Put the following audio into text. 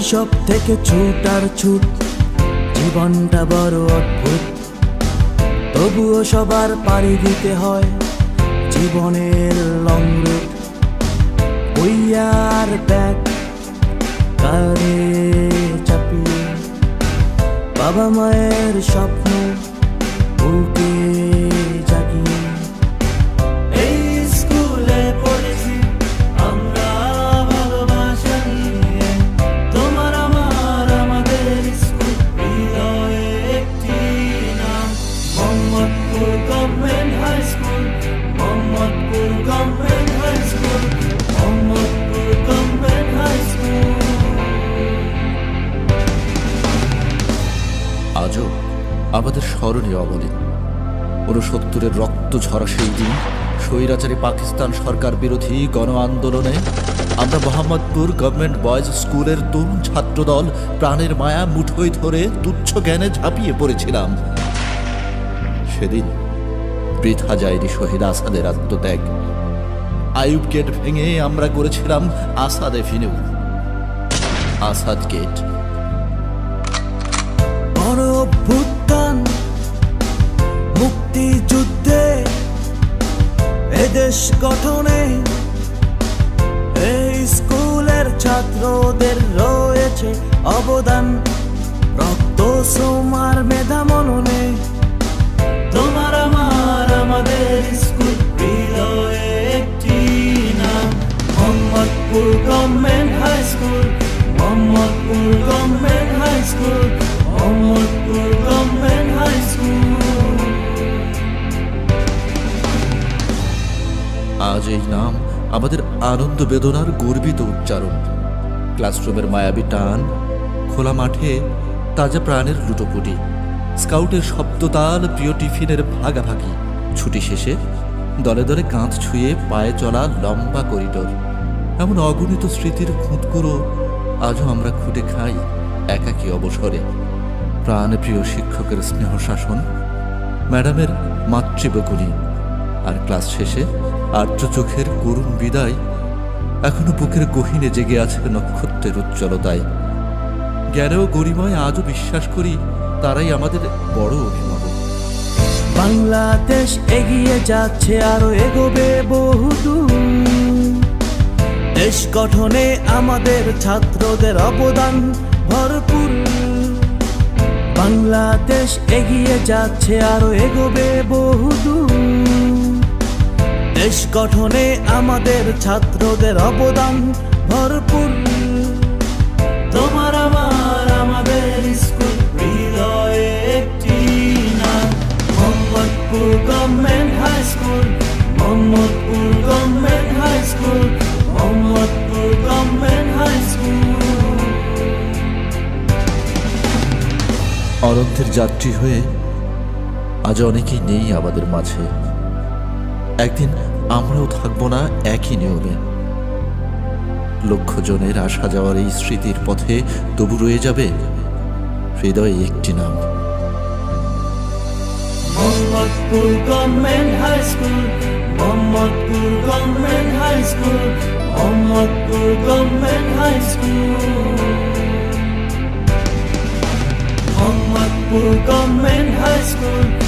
শৈশব থেকে ছুট আর ছুট, জীবনটা বড় অদ্ভুত, তবুও সবার পাড়ি দিতে হয় জীবনের লং রুট। বইয়ার ব্যাগ কারে চাপিয়ে, বাবা মায়ের স্বপ্ন বুকে জাগিয়ে, এই স্কুলে পড়েছি আমরা ভালোবাসা নিয়ে। তোমার আমার আমাদের স্কুল হৃদয়ে একটি নাম, Mohammadpur government high school, Mohammadpur government high school, Mohammadpur government high school. আজও আমাদের স্মরণীয় অবলীন ৬৯-এর রক্ত ঝরা সেই দিন স্বৈরাচারী পাকিস্তান সরকার বিরোধী গণ আন্দোলনে আমরা মোহাম্মদপুর গভর্নমেন্ট বয়েজ স্কুলের তরুণ ছাত্রদল প্রাণের মায়া মুঠোয় ধরে তুচ্ছ জ্ঞানে ঝাঁপিয়ে পড়েছিলাম। সেদিন বৃথা যায়নি শহীদ আসাদের আত্মত্যাগ। আইয়ুব গেট ভেঙে আমরা করেছিলাম আসাদ এভিনিউ, আসাদ গেট। অভ্যুত্থান মুক্তিযুদ্ধে এদেশ গঠনে এই স্কুলের ছাত্রদের রয়েছে অবদান, রক্ত শ্রমার মেধা মননে। তোমার আমার আমাদের স্কুল হৃদয়ে একটি নাম, Mohammadpur government high school, Mohammadpur government high school, Mohammadpur government high school. আজ এই নাম আমাদের আনন্দ বেদনার গর্বিত উচ্চারণ। ক্লাসরুমের মায়াবী টান, খোলা মাঠে তাজা প্রাণের লুটোপুটি, স্কাউটের শব্দতাল, প্রিয় টিফিনের ভাগাভাগি, ছুটি শেষে দলে দলে কাঁধ ছুঁয়ে পায়ে চলা লম্বা করিডোর, এমন অগণিত স্মৃতির খুঁতকুড়ো আজও আমরা খুঁটে খাই একাকী অবসরে। প্রাণে প্রিয় শিক্ষকের স্নেহ শাসন, ম্যাডামের মাতৃবকুনি, আর ক্লাস শেষে আর্দ্র চোখের করুণ বিদায় এখনো বুকের গহীনে জেগে আছে নক্ষত্রের উজ্জ্বলতায়। জ্ঞানেও গরিমায় আজও বিশ্বাস করি তারাই আমাদের বড় অভিভাবক। বাংলাদেশ এগিয়ে যাচ্ছে, আরো এগোবে বহুদূর, দেশ গঠনে আমাদের ছাত্রদের অবদান ভরপুর। বাংলাদেশ এগিয়ে যাচ্ছে, আরো এগোবে বহুদূর, দেশ গঠনে আমাদের ছাত্রদের অবদান ভরপুর। তোমার আমার আমাদের স্কুল হৃদয়ে একটি নাম, Mohammadpur government high school, Mohammadpur government high school, Mohammadpur government high school. অনন্তের যাত্রী হয়ে আজ অনেকেই নেই আমাদের মাঝে। একদিন আমরাও থাকবো না একই নিয়মে। লক্ষ জনের আসা যাওয়ার এই স্মৃতির পথে তবু রয়ে যাবে হৃদয়ে একটি নাম, Mohammadpur government high school, Mohammadpur government high school, Mohammadpur government high school, Mohammadpur government high school.